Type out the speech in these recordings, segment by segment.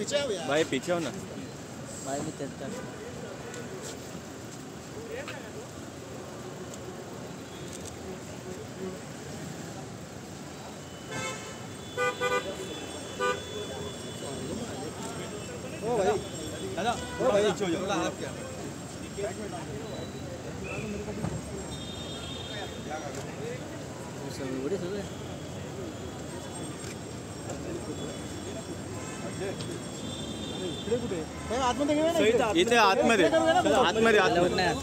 पीछे आओ यार। भाई पीछे हो ना भाई मैं चलता ओ भाई दादा ओ भाई पीछे हो जाओ आप क्या सब बड़े सब इकडे कुठे काय आतमध्ये गेला ना इथे आतमध्ये आतमध्ये नाही या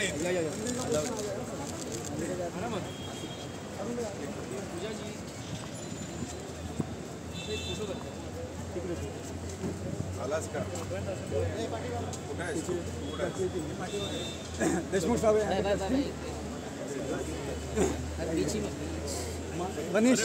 देशमुख साहब मनीष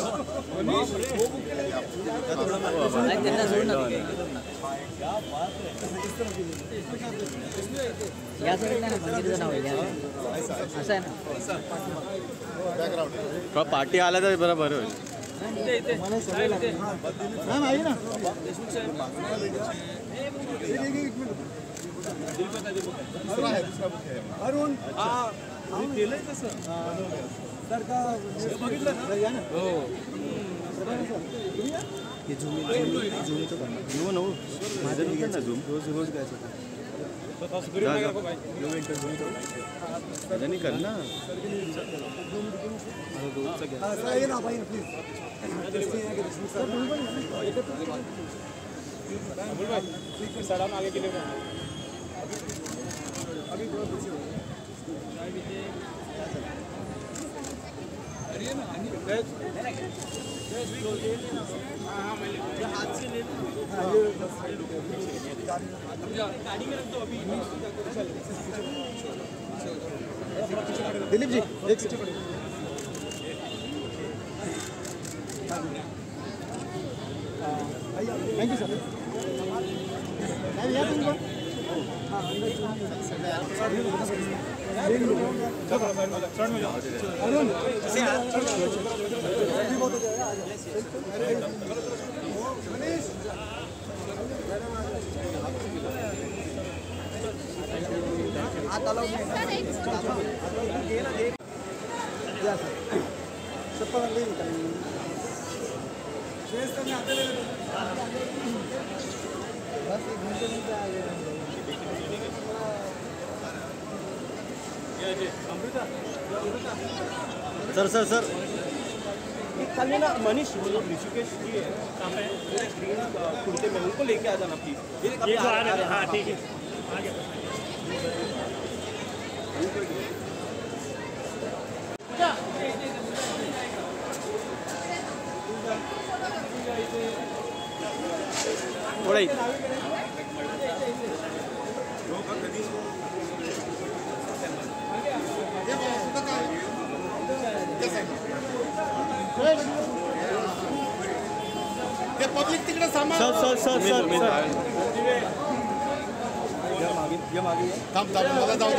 या साईडला ना मंदिरचं नाव आहे असं आहे ना पार्टी आला तर बरं बरं होईल अरुण केलंय कसं सर का बघितलं हो हे झूम तो घेऊ ना माझं निघेल ना झूम रोज रोज घ्यायचं नाही कर ना प्लीज सर आगे के लिए अभी हाथ से ले गाड़ी में रख दो अभी दिलीप जी एक second thank you sir sir sir sir कल ना मनीष वो लोग ऋषिकेश जी कहाँ पे ग्रीन कुर्ते में उनको लेके आ जाना प्लीज ये जो आ रहे हैं हाँ ठीक है थोड़ा ही पब्लिक तिकडे सामान सर सर सर सर थांब थांब मला जाऊ दे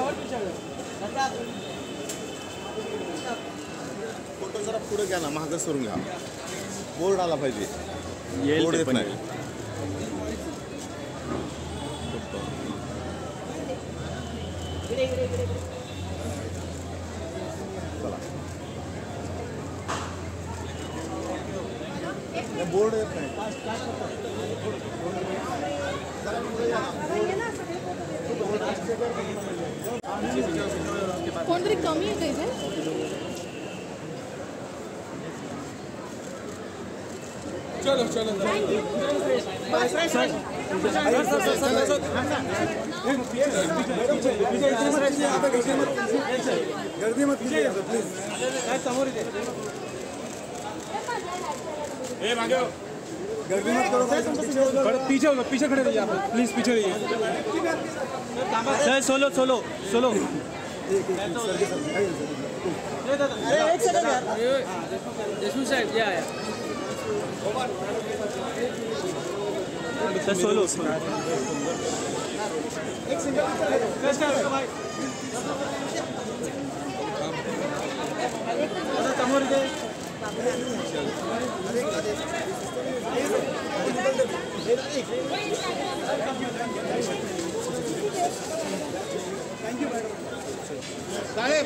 फोटो जरा पुढे घ्या ना मागं सरून घ्या बोर्ड आला पाहिजे बोर्ड येत नाही बोर्ड येत नाही कोणतरी कमी आहे इथे चलो चलो गर्दी मत कीजिए प्लीज समोर गर्दी मत करो पीछे खड़े रहिए आप प्लीज पीछे रहिए सर सोलो सोलो सोलो अरे एक सेकंड यार देशमुख साहेब या सर सोलो एक सिंगल समोर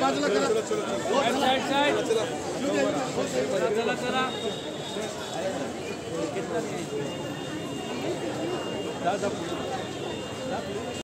साइड